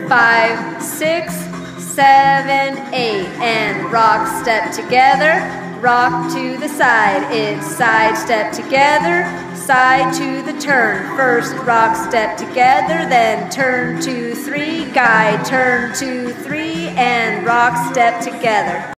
5, 6, 7, 8. And rock, step together, rock to the side. It's side, step together, side to the turn. First rock, step together, then turn 2, 3, guide, turn 2, 3, and rock, step together.